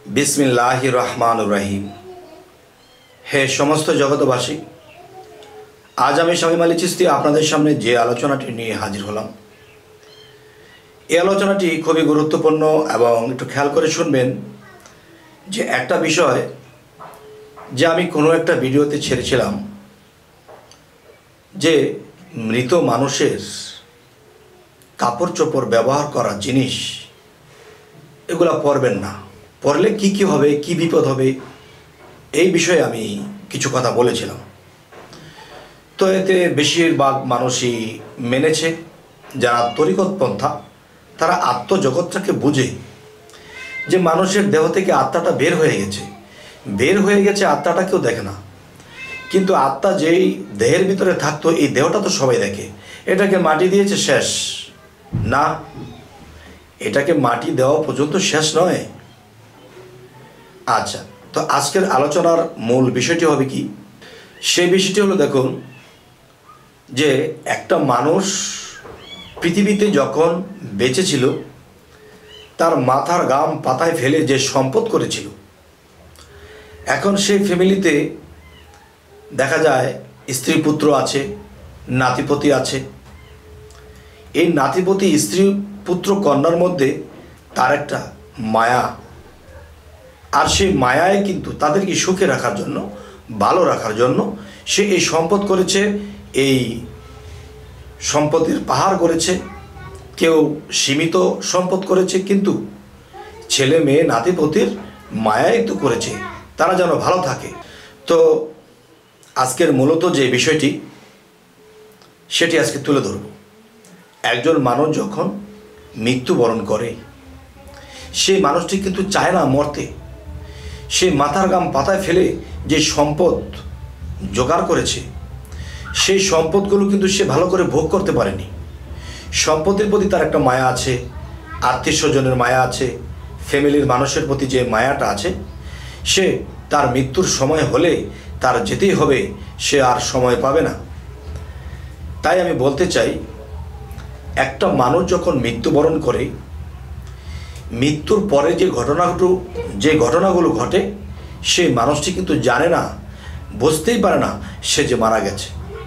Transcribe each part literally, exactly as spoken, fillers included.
बिस्मिल्लाहिर रहमानिर रहीम। हे समस्त जगतबासी, आज आमी शामीम आली चिश्ती आपनादेर सामने जे आलोचनाटी निये हाजिर हलाम, এই আলোচনাটি খুবই গুরুত্বপূর্ণ এবং একটু খেয়াল করে শুনবেন যে একটা বিষয় যে আমি কোনো একটা ভিডিওতে ছেড়েছিলাম যে মৃত মানুষের কাপড় চোপড় ব্যবহার করা জিনিস এগুলা পরবেন না, পরলে কি কি হবে, কি বিপদ হবে, এই বিষয়ে আমি কিছু কথা বলেছিলাম। তো এতে বেশিরভাগ মানুষই মেনেছে। যারা তরিকত পন্থা তারা আত্মজগৎটাকে বুঝে যে মানুষের দেহ থেকে আত্মাটা বের হয়ে গেছে, বের হয়ে গেছে আত্মাটা কেউ দেখে না, কিন্তু আত্মা যেই দেহের ভিতরে থাকতো এই দেহটা তো সবাই দেখে। এটাকে মাটি দিয়েছে শেষ না, এটাকে মাটি দেওয়া পর্যন্ত শেষ নয়। আচ্ছা, তো আজকের আলোচনার মূল বিষয়টি হবে কি, সেই বিষয়টি হলো দেখুন যে একটা মানুষ পৃথিবীতে যখন বেঁচে ছিল তার মাথার গাম পাতায় ফেলে যে সম্পদ করেছিল, এখন সেই ফ্যামিলিতে দেখা যায় স্ত্রী পুত্র আছে, নাতিপতি আছে। এই নাতিপতি স্ত্রী পুত্র কন্যার মধ্যে তার একটা মায়া, আর সেই মায়ায় কিন্তু তাদেরকে সুখে রাখার জন্য, ভালো রাখার জন্য সে এই সম্পদ করেছে, এই সম্পদের পাহাড় করেছে। কেউ সীমিত সম্পদ করেছে, কিন্তু ছেলে মেয়ে নাতিপতির মায়াই তো করেছে তারা যেন ভালো থাকে। তো আজকের মূলত যে বিষয়টি সেটি আজকে তুলে ধরব। একজন মানুষ যখন মৃত্যুবরণ করে সেই মানুষটি কিন্তু চায় না মরতে। সে মাথার গাম পাতায় ফেলে যে সম্পদ জোগাড় করেছে সেই সম্পদগুলো কিন্তু সে ভালো করে ভোগ করতে পারেনি। সম্পদের প্রতি তার একটা মায়া আছে, আত্মীয় স্বজনের মায়া আছে, ফ্যামিলির মানুষের প্রতি যে মায়াটা আছে, সে তার মৃত্যুর সময় হলে তার যেতেই হবে, সে আর সময় পাবে না। তাই আমি বলতে চাই, একটা মানুষ যখন মৃত্যুবরণ করে, মৃত্যুর পরে যে ঘটনাগুলো যে ঘটনাগুলো ঘটে সেই মানুষটি কিন্তু জানে না, বুঝতেই পারে না সে যে মারা গেছে।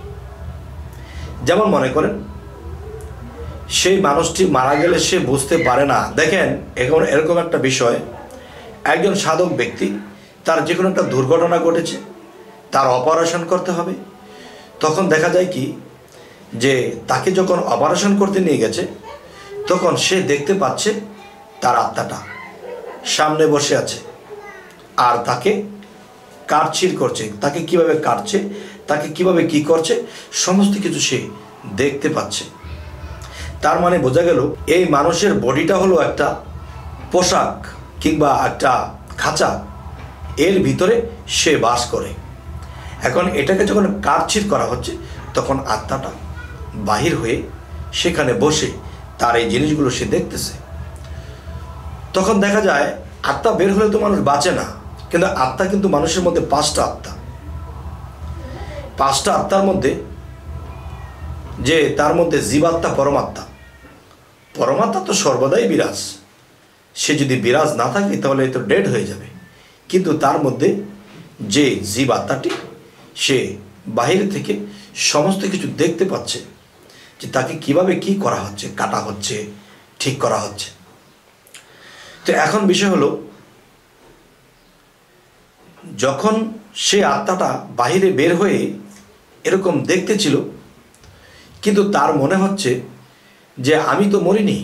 যেমন মনে করেন সেই মানুষটি মারা গেলে সে বুঝতে পারে না। দেখেন, এখন এরকম একটা বিষয়, একজন সাধক ব্যক্তি, তার যে কোনো একটা দুর্ঘটনা ঘটেছে, তার অপারেশন করতে হবে, তখন দেখা যায় কি যে তাকে যখন অপারেশন করতে নিয়ে গেছে তখন সে দেখতে পাচ্ছে তার আত্মাটা সামনে বসে আছে আর তাকে কাটছির করছে, তাকে কিভাবে কাটছে, তাকে কিভাবে কি করছে, সমস্ত কিছু সে দেখতে পাচ্ছে। তার মানে বোঝা গেল এই মানুষের বডিটা হলো একটা পোশাক কিংবা একটা খাঁচা, এর ভিতরে সে বাস করে। এখন এটাকে যখন কাটছির করা হচ্ছে তখন আত্মাটা বাহির হয়ে সেখানে বসে তার এই জিনিসগুলো সে দেখতেছে। তখন দেখা যায় আত্মা বের হলে তো মানুষ বাঁচে না, কিন্তু আত্মা কিন্তু মানুষের মধ্যে পাঁচটা আত্মা। পাঁচটা আত্মার মধ্যে যে তার মধ্যে জীবাত্মা, পরমাত্মা, পরমাত্মা তো সর্বদাই বিরাজ। সে যদি বিরাজ না থাকে তাহলে তো ডেড হয়ে যাবে। কিন্তু তার মধ্যে যে জীবাত্মাটি, সে বাহির থেকে সমস্ত কিছু দেখতে পাচ্ছে যে তাকে কিভাবে কি করা হচ্ছে, কাটা হচ্ছে, ঠিক করা হচ্ছে। তো এখন বিষয় হলো, যখন সে আত্মাটা বাহিরে বের হয়ে এরকম দেখতেছিল, কিন্তু তার মনে হচ্ছে যে আমি তো মরিনি।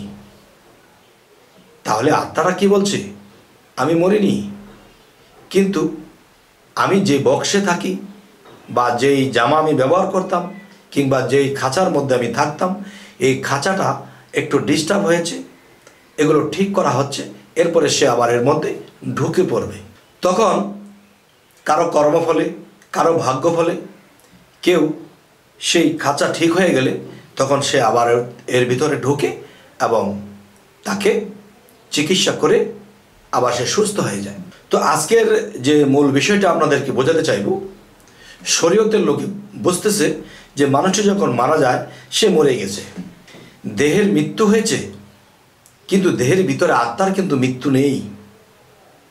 তাহলে আত্মাটা কি বলছে, আমি মরিনি, কিন্তু আমি যে বক্সে থাকি বা যেই জামা আমি ব্যবহার করতাম কিংবা যেই খাঁচার মধ্যে আমি থাকতাম, এই খাঁচাটা একটু ডিস্টার্ব হয়েছে, এগুলো ঠিক করা হচ্ছে, এরপরে সে আবার এর মধ্যে ঢুকে পড়বে। তখন কারো কর্মফলে, কারো ভাগ্য ফলে, কেউ সেই খাঁচা ঠিক হয়ে গেলে তখন সে আবার এর ভিতরে ঢুকে এবং তাকে চিকিৎসা করে আবার সে সুস্থ হয়ে যায়। তো আজকের যে মূল বিষয়টা আপনাদেরকে বোঝাতে চাইব, শরীয়তের লোকে বুঝতেছে যে মানুষটি যখন মারা যায় সে মরে গেছে, দেহের মৃত্যু হয়েছে, কিন্তু দেহের ভিতরে আত্মার কিন্তু মৃত্যু নেই।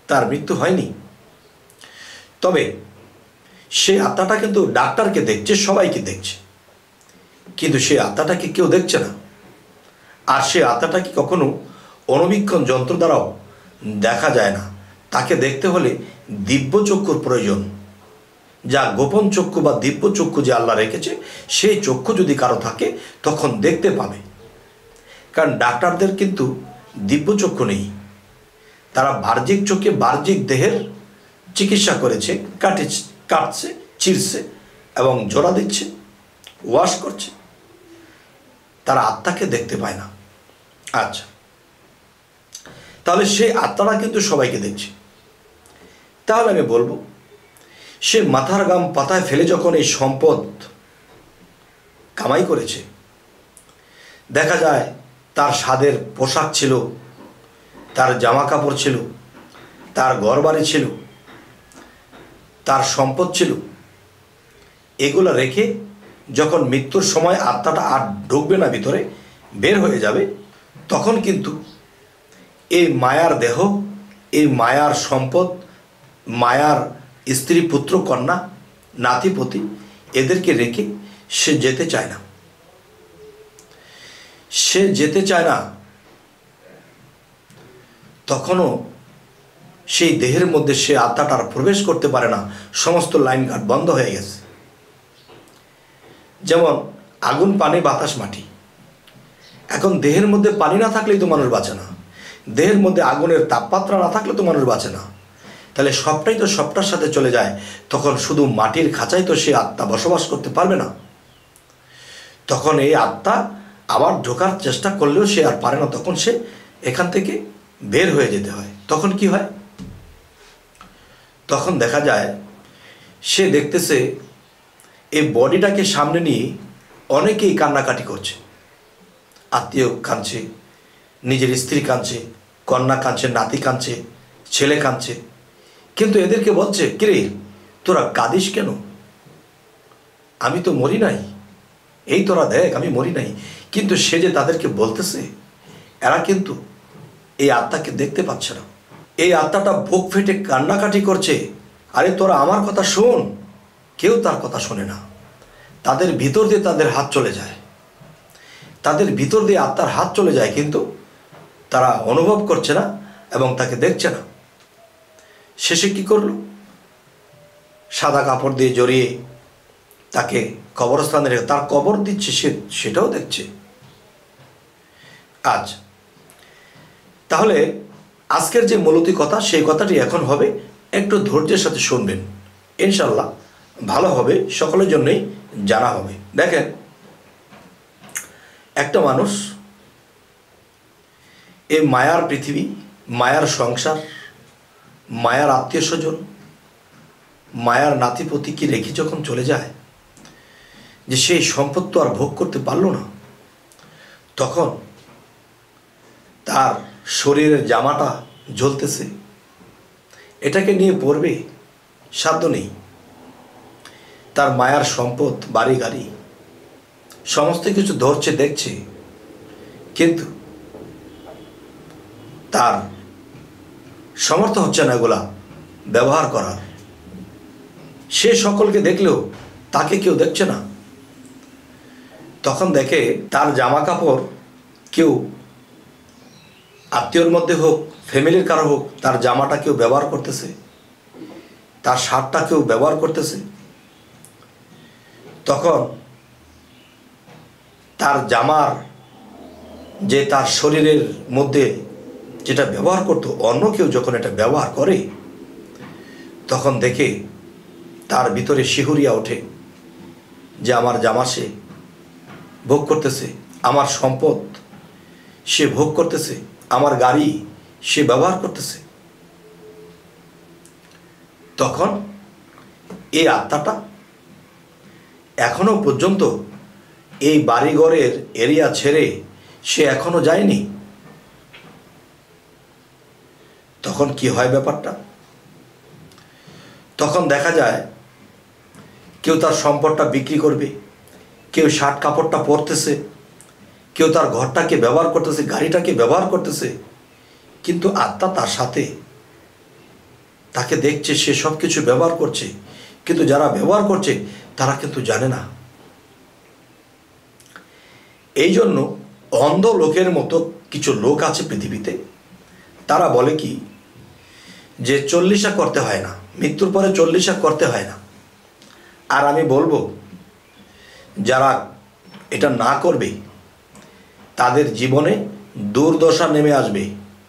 তার মৃত্যু হয়নি। তবে সেই আত্মাটা কিন্তু ডাক্তারকে দেখছে, সবাইকে দেখছে, কিন্তু সেই আত্মাটাকে কেউ দেখছে না। আর সেই আত্মাটাকে কখনো অণুবীক্ষণ যন্ত্র দ্বারাও দেখা যায় না। তাকে দেখতে হলে দিব্য চক্ষুর প্রয়োজন, যা গোপন চক্ষু বা দিব্য চক্ষু যে আল্লাহ রেখেছে, সেই চক্ষু যদি কারো থাকে তখন দেখতে পাবে। কারণ ডাক্তারদের কিন্তু দিব্য চক্ষু নেই, তারা বাহ্যিক চোখে বাহ্যিক দেহের চিকিৎসা করেছে, কাটে কাটছে, চিরছে এবং জোড়া দিচ্ছে, ওয়াশ করছে, তারা আত্মাকে দেখতে পায় না। আচ্ছা, তাহলে সেই আত্মারা কিন্তু সবাইকে দেখছে। তাহলে আমি বলবো, সে মাথার গাম পাতায় ফেলে যখন এই সম্পদ কামাই করেছে, দেখা যায় তার স্বাদের পোশাক ছিল, তার জামা কাপড় ছিল, তার ঘরবাড়ি ছিল, তার সম্পদ ছিল, এগুলো রেখে যখন মৃত্যুর সময় আত্মাটা আর ঢুকবে না ভিতরে, বের হয়ে যাবে, তখন কিন্তু এই মায়ার দেহ, এই মায়ার সম্পদ, মায়ার স্ত্রী, পুত্র, কন্যা, নাতিপতি, এদেরকে রেখে সে যেতে চায় না। সে যেতে চায় না। তখনও সেই দেহের মধ্যে সে আত্মাটা আর প্রবেশ করতে পারে না, সমস্ত লাইন ঘাট বন্ধ হয়ে গেছে। যেমন আগুন, পানি, বাতাস, মাটি। এখন দেহের মধ্যে পানি না থাকলেই তো মানুষ বাঁচে না, দেহের মধ্যে আগুনের তাপমাত্রা না থাকলে তো মানুষ বাঁচে না। তাহলে সবটাই তো সবটার সাথে চলে যায়, তখন শুধু মাটির খাঁচায় তো সে আত্মা বসবাস করতে পারবে না। তখন এই আত্মা আবার ঢোকার চেষ্টা করলেও সে আর পারে না, তখন সে এখান থেকে বের হয়ে যেতে হয়। তখন কি হয়? তখন দেখা যায় সে দেখতেছে এই বডিটাকে সামনে নিয়ে অনেকেই কান্নাকাটি করছে, আত্মীয় কাঁদছে, নিজের স্ত্রী কাঁদছে, কন্যা কাঁদছে, নাতি কাঁদছে, ছেলে কাঁদছে, কিন্তু এদেরকে বলছে, কিরে তোরা কাঁদিস কেন? আমি তো মরি নাই, এই তোরা দেখ আমি মরি নাই। কিন্তু সে যে তাদেরকে বলতেছে, এরা কিন্তু এই আত্মাকে দেখতে পাচ্ছে না। এই আত্মাটা বুক ফেটে কান্নাকাটি করছে, আরে তোরা আমার কথা শোন। কেউ তার কথা শোনে না। তাদের ভিতর দিয়ে তাদের হাত চলে যায়, তাদের ভিতর দিয়ে আত্মার হাত চলে যায়, কিন্তু তারা অনুভব করছে না এবং তাকে দেখছে না। শেষে কি করলো? সাদা কাপড় দিয়ে জড়িয়ে তাকে কবরস্থানে রেখে তার কবর দিচ্ছে, সে সেটাও দেখছে। আজ তাহলে আজকের যে মূলতি কথা, সেই কথাটি এখন হবে, একটু ধৈর্যের সাথে শুনবেন, ইনশাল্লাহ ভালো হবে, সকলের জন্যই জানা হবে। দেখেন, একটা মানুষ এই মায়ার পৃথিবী, মায়ার সংসার, মায়ার আত্মীয় স্বজন, মায়ার নাতিপতিকে রেখে যখন চলে যায়, যে সেই সম্পদ তো আর ভোগ করতে পারল না, তখন তার শরীরের জামাটা জ্বলতেছে, এটাকে নিয়ে পড়বে সাধ্য নেই। তার মায়ার সম্পদ, বাড়ি গাড়ি, সমস্ত কিছু ধরছে, দেখছে, কিন্তু তার সমর্থ হচ্ছে না এগুলা ব্যবহার করার। সে সকলকে দেখলেও তাকে কেউ দেখছে না। তখন দেখে তার জামা কাপড় কেউ, আত্মীয়র মধ্যে হোক, ফ্যামিলির কারো হোক, তার জামাটা কেউ ব্যবহার করতেছে, তার শার্টটা কেউ ব্যবহার করতেছে। তখন তার জামার যে তার শরীরের মধ্যে যেটা ব্যবহার করতো, অন্য কেউ যখন এটা ব্যবহার করে, তখন দেখে তার ভিতরে শিহরিয়া ওঠে যে আমার জামা সে ভোগ করতেছে, আমার সম্পদ সে ভোগ করতেছে, আমার গাড়ি সে ব্যবহার করতেছে। তখন এই আত্মাটা এখনো পর্যন্ত এই বাড়িঘরের এরিয়া ছেড়ে সে এখনো যায়নি। তখন কি হয় ব্যাপারটা? তখন দেখা যায় কেউ তার সম্পদটা বিক্রি করবে, কেউ শার্ট কাপড়টা পরতেছে, কেউ তার ঘরটাকে ব্যবহার করতেছে, গাড়িটাকে ব্যবহার করতেছে, কিন্তু আত্মা তার সাথে তাকে দেখছে, সে সব কিছু ব্যবহার করছে, কিন্তু যারা ব্যবহার করছে তারা কিন্তু জানে না। এই জন্য অন্ধ লোকের মতো কিছু লোক আছে পৃথিবীতে, তারা বলে কি যে চল্লিশা করতে হয় না, মৃত্যুর পরে চল্লিশা করতে হয় না। আর আমি বলবো যারা এটা না করবে তাদের জীবনে দুর্দশা নেমে আসবে,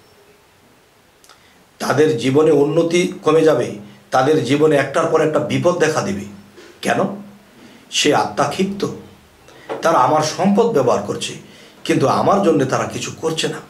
তাদের জীবনে উন্নতি কমে যাবে, তাদের জীবনে একটার পর একটা বিপদ দেখা দিবে। কেন? সে আত্মা ক্ষিপ্ত, তারা আমার সম্পদ ব্যবহার করছে, কিন্তু আমার জন্য তারা কিছু করছে না।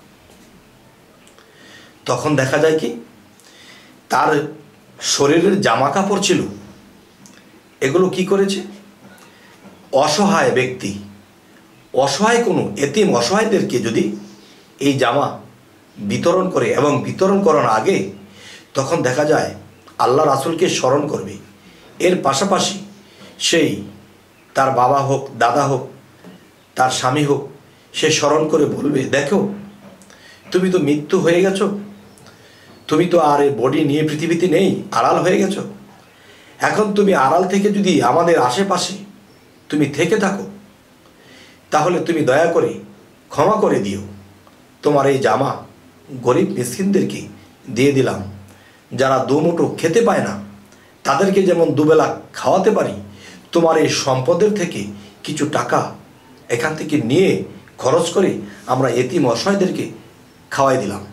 তখন দেখা যায় কি তার শরীরের জামা কাপড় ছিল, এগুলো কি করেছে? অসহায় ব্যক্তি, অসহায় কোনো এতিম অসহায়দেরকে যদি এই জামা বিতরণ করে এবং বিতরণ করার আগে তখন দেখা যায় আল্লাহ রাসূলকে স্মরণ করবে। এর পাশাপাশি সেই তার বাবা হোক, দাদা হোক, তার স্বামী হোক, সে স্মরণ করে বলবে, দেখো তুমি তো মৃত্যু হয়ে গেছো, তুমি তো আর এই বডি নিয়ে পৃথিবীতে নেই, আড়াল হয়ে গেছো। এখন তুমি আড়াল থেকে যদি আমাদের আশেপাশে তুমি থেকে থাকো, তাহলে তুমি দয়া করে ক্ষমা করে দিও। তোমার এই জামা গরিব মিসকিনদেরকে দিয়ে দিলাম, যারা দুমুঠো খেতে পায় না তাদেরকে যেমন দুবেলা খাওয়াতে পারি, তোমার এই সম্পদের থেকে কিছু টাকা এখান থেকে নিয়ে খরচ করে আমরা এতিম অসহায়দেরকে খাওয়াই দিলাম।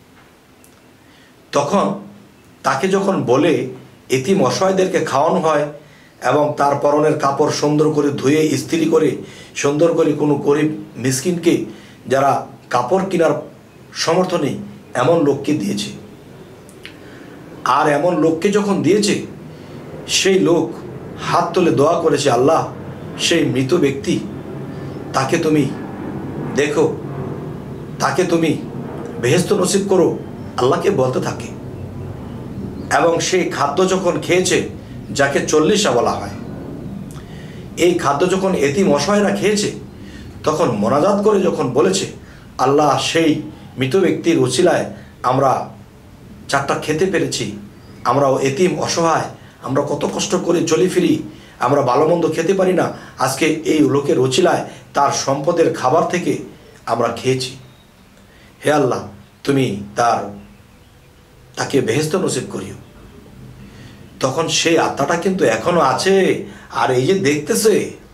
তখন তাকে যখন বলে এতিম অসহায়দেরকে খাওয়ানো হয় এবং তার পরনের কাপড় সুন্দর করে ধুয়ে ইস্ত্রি করে সুন্দর করে কোনো গরিব মিসকিনকে যারা কাপড় কেনার সামর্থ্য নেই এমন লোককে দিয়েছে। আর এমন লোককে যখন দিয়েছে, সেই লোক হাত তুলে দোয়া করেছে, আল্লাহ সেই মৃত ব্যক্তি তাকে তুমি দেখো, তাকে তুমি বেহেশত নসিব করো, আল্লাহকে বলতে থাকে। এবং সেই খাদ্য যখন খেয়েছে, যাকে চল্লিশা বলা হয়, এই খাদ্য যখন এতিম অসহায়রা খেয়েছে, তখন মোনাজাত করে যখন বলেছে, আল্লাহ সেই মৃত ব্যক্তির উছিলায় আমরা চারটা খেতে পেরেছি, আমরাও এতিম অসহায়, আমরা কত কষ্ট করে চলি ফিরি, আমরা ভালো মন্দ খেতে পারি না, আজকে এই লোকের উছিলায় তার সম্পদের খাবার থেকে আমরা খেয়েছি। হে আল্লাহ, তুমি তার তাকে বেহেশত নসিব করিও। তখন সেই আত্মাটা কিন্তু এখনো আছে, আর এই যে দেখতেছে,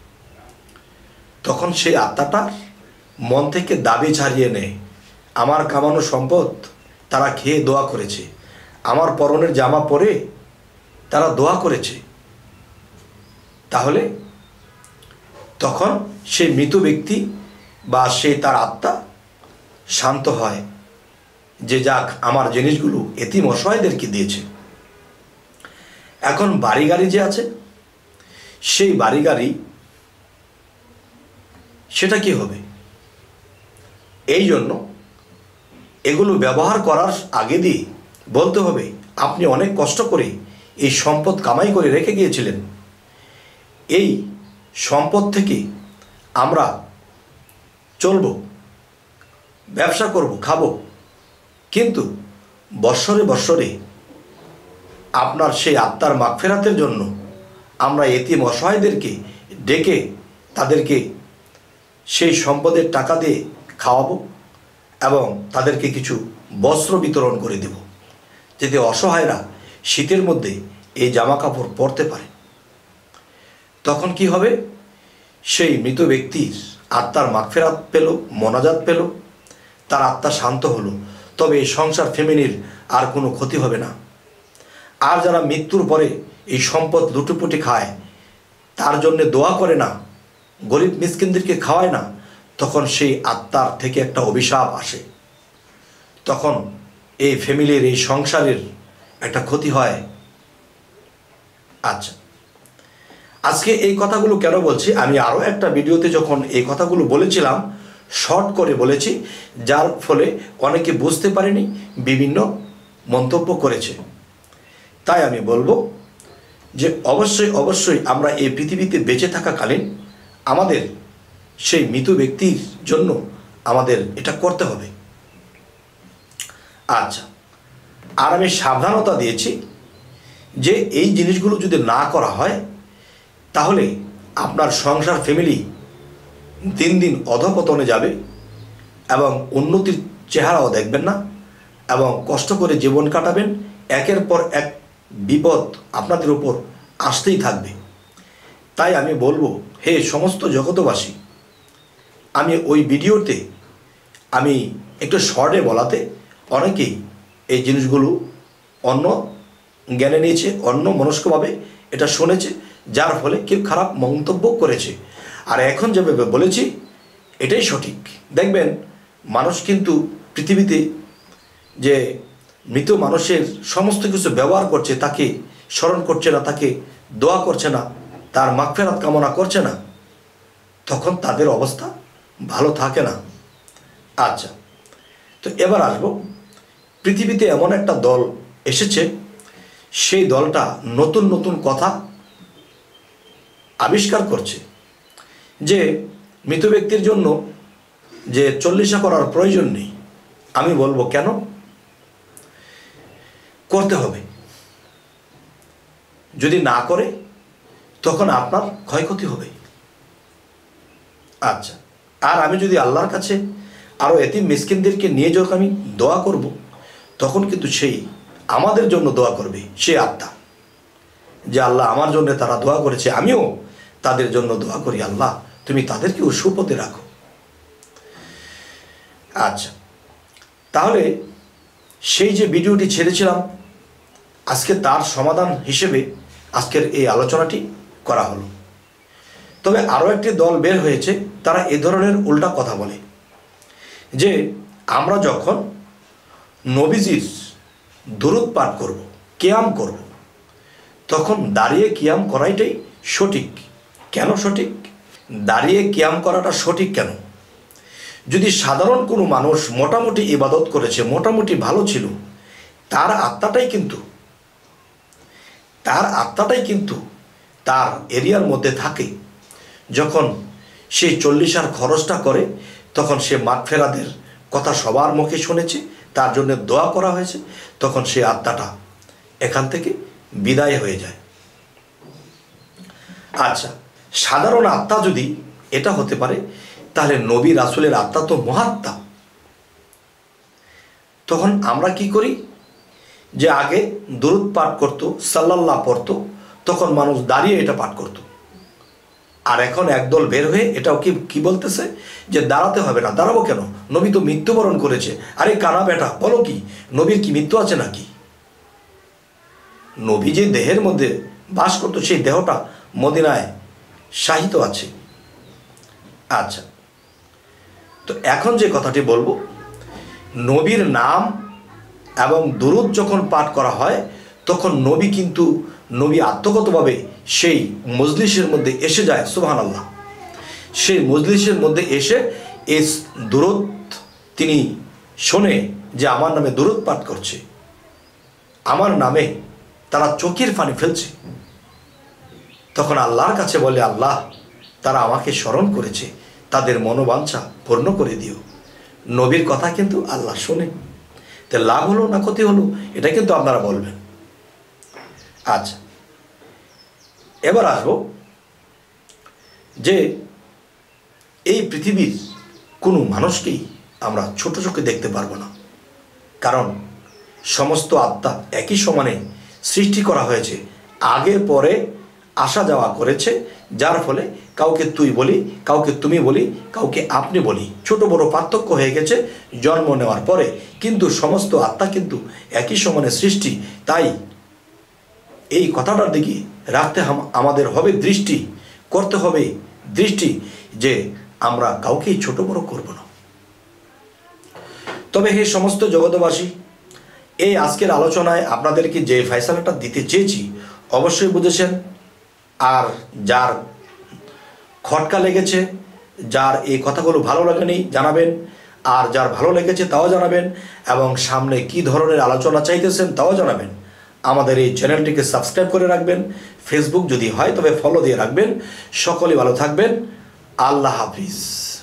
তখন সেই আত্মাটার মন থেকে দাবি ছাড়িয়ে নেয়, আমার কামানো সম্পদ তারা খেয়ে দোয়া করেছে, আমার পরনের জামা পরে তারা দোয়া করেছে। তাহলে তখন সেই মৃত ব্যক্তি বা সেই তার আত্মা শান্ত হয় যে যাক, আমার জিনিসগুলো এতিম অসহায়দেরকে দিয়েছে। এখন বাড়ি গাড়ি যে আছে, সেই বাড়ি গাড়ি সেটা কি হবে? এই জন্য এগুলো ব্যবহার করার আগে দিয়ে বলতে হবে, আপনি অনেক কষ্ট করে এই সম্পদ কামাই করে রেখে গিয়েছিলেন, এই সম্পদ থেকে আমরা চলব, ব্যবসা করব, খাবো, কিন্তু বৎসরে বৎসরে আপনার সেই আত্মার মাগফিরাতের জন্য আমরা এতিম অসহায়দেরকে ডেকে তাদেরকে সেই সম্পদের টাকা দিয়ে খাওয়াবো এবং তাদেরকে কিছু বস্ত্র বিতরণ করে দেব, যাতে অসহায়রা শীতের মধ্যে এই জামা কাপড় পরতে পারে। তখন কি হবে? সেই মৃত ব্যক্তির আত্মার মাগফিরাত পেল, মোনাজাত পেল, তার আত্মা শান্ত হলো, তবে এই সংসার ফ্যামিলির আর কোনো ক্ষতি হবে না। আর যারা মৃত্যুর পরে এই সম্পদ লুটুপুটি খায়, তার জন্য দোয়া করে না, গরিব মিসকিনদেরকে খাওয়ায় না, তখন সেই আত্মার থেকে একটা অভিশাপ আসে, তখন এই ফ্যামিলির এই সংসারের একটা ক্ষতি হয়। আচ্ছা, আজকে এই কথাগুলো কেন বলছি? আমি আরও একটা ভিডিওতে যখন এই কথাগুলো বলেছিলাম, শর্ট করে বলেছি, যার ফলে অনেকে বুঝতে পারেনি, বিভিন্ন মন্তব্য করেছে। তাই আমি বলবো যে অবশ্যই অবশ্যই আমরা এই পৃথিবীতে বেঁচে থাকাকালীন আমাদের সেই মৃত ব্যক্তির জন্য আমাদের এটা করতে হবে। আচ্ছা, আর আমি সাবধানতা দিয়েছি যে এই জিনিসগুলো যদি না করা হয় তাহলে আপনার সংসার ফ্যামিলি দিন দিন অধঃপতনে যাবে এবং উন্নতির চেহারাও দেখবেন না এবং কষ্ট করে জীবন কাটাবেন, একের পর এক বিপদ আপনাদের উপর আসতেই থাকবে। তাই আমি বলবো, হে সমস্ত জগতবাসী, আমি ওই ভিডিওতে আমি একটু শর্টে বলাতে অনেকেই এই জিনিসগুলো অন্য জ্ঞানে নিয়েছে, অন্য মনস্কভাবে এটা শুনেছে, যার ফলে কেউ খারাপ মন্তব্য করেছে। আর এখন যেভাবে বলেছি এটাই সঠিক। দেখবেন মানুষ কিন্তু পৃথিবীতে যে মৃত মানুষের সমস্ত কিছু ব্যবহার করছে, তাকে স্মরণ করছে না, তাকে দোয়া করছে না, তার মাগফিরাত কামনা করছে না, তখন তাদের অবস্থা ভালো থাকে না। আচ্ছা, তো এবার আসবো, পৃথিবীতে এমন একটা দল এসেছে, সেই দলটা নতুন নতুন কথা আবিষ্কার করছে যে মৃত ব্যক্তির জন্য যে চল্লিশা করার প্রয়োজন নেই। আমি বলবো কেন করতে হবে? যদি না করে তখন আপনার ক্ষয়ক্ষতি হবে। আচ্ছা, আর আমি যদি আল্লাহর কাছে আরও এতিম মিসকিনদেরকে নিয়ে যখন আমি দোয়া করব, তখন কিন্তু সেই আমাদের জন্য দোয়া করবে, সে আত্মা, যে আল্লাহ আমার জন্য তারা দোয়া করেছে, আমিও তাদের জন্য দোয়া করি, আল্লাহ তুমি তাদেরকেও সুপথে রাখো। আচ্ছা, তাহলে সেই যে ভিডিওটি ছেড়েছিলাম, আজকে তার সমাধান হিসেবে আজকের এই আলোচনাটি করা হলো। তবে আরও একটি দল বের হয়েছে, তারা এ ধরনের উল্টা কথা বলে যে আমরা যখন নবীজির দুরূদ পাঠ করব, কিয়াম করব, তখন দাঁড়িয়ে কিয়াম করাইটাই সঠিক। কেন সঠিক? দাঁড়িয়ে কিয়াম করাটা সঠিক কেন? যদি সাধারণ কোনো মানুষ মোটামুটি ইবাদত করেছে, মোটামুটি ভালো ছিল, তার আত্মাটাই কিন্তু তার আত্মাটাই কিন্তু তার এরিয়ার মধ্যে থাকে। যখন সে চল্লিশার খরচটা করে, তখন সে মাগফিরাতের কথা সবার মুখে শুনেছে, তার জন্য দোয়া করা হয়েছে, তখন সে আত্মাটা এখান থেকে বিদায় হয়ে যায়। আচ্ছা, সাধারণ আত্মা যদি এটা হতে পারে, তাহলে নবী রাসূলের আত্মা তো মহাত্মা। তখন আমরা কি করি, যে আগে দুরূদ পাঠ করতো, সাল্লাল্লাহ পড়তো, তখন মানুষ দাঁড়িয়ে এটা পাঠ করতো। আর এখন একদল বের হয়ে এটাও কি কি বলতেছে যে দাঁড়াতে হবে না। দাঁড়াবো কেন? নবী তো মৃত্যুবরণ করেছে। আরে কানা বেটা, বলো কি নবীর কি মৃত্যু আছে নাকি? নবী যে দেহের মধ্যে বাস করতো, সেই দেহটা মদিনায় শাহিত আছে। আচ্ছা, তো এখন যে কথাটি বলবো, নবীর নাম এবং দুরূদ যখন পাঠ করা হয়, তখন নবী কিন্তু নবী আত্মগতভাবে সেই মজলিসের মধ্যে এসে যায়। সুবহানাল্লাহ। সেই মজলিসের মধ্যে এসে এই দুরূদ তিনি শোনে যে আমার নামে দুরূদ পাঠ করছে, আমার নামে তারা চোখের পানি ফেলছে। তখন আল্লাহর কাছে বলে, আল্লাহ তারা আমাকে স্মরণ করেছে, তাদের মনোবাঞ্ছা পূর্ণ করে দিও। নবীর কথা কিন্তু আল্লাহ শোনে। তে লাভ হলো না ক্ষতি হলো, এটা কিন্তু আপনারা বলবেন। আচ্ছা, এবার আসবো যে এই পৃথিবীর কোনো মানুষকেই আমরা ছোট চোখে দেখতে পারবো না, কারণ সমস্ত আত্মা একই সমানে সৃষ্টি করা হয়েছে, আগে পরে আসা যাওয়া করেছে, যার ফলে কাউকে তুই বলি, কাউকে তুমি বলি, কাউকে আপনি বলি, ছোট বড় পার্থক্য হয়ে গেছে জন্ম নেওয়ার পরে, কিন্তু সমস্ত আত্মা কিন্তু একই সমানে সৃষ্টি। তাই এই কথাটার দিকে রাখতে আমাদের হবে দৃষ্টি, করতে হবে দৃষ্টি, যে আমরা কাউকেই ছোট বড় করব না। তবে হে সমস্ত জগতবাসী, এই আজকের আলোচনায় আপনাদেরকে যে ফয়সালাটা দিতে চেয়েছি অবশ্যই বুঝেছেন। আর যার খটকা লেগেছে, যার এই কথাগুলো ভালো লাগেনি জানাবেন, আর যার ভালো লেগেছে তাও জানাবেন, এবং সামনে কি ধরনের আলোচনা চাইতেছেন তাও জানাবেন। আমাদের এই চ্যানেলটিকে সাবস্ক্রাইব করে রাখবেন, ফেসবুক যদি হয় তবে ফলো দিয়ে রাখবেন। সকলে ভালো থাকবেন। আল্লাহ হাফিজ।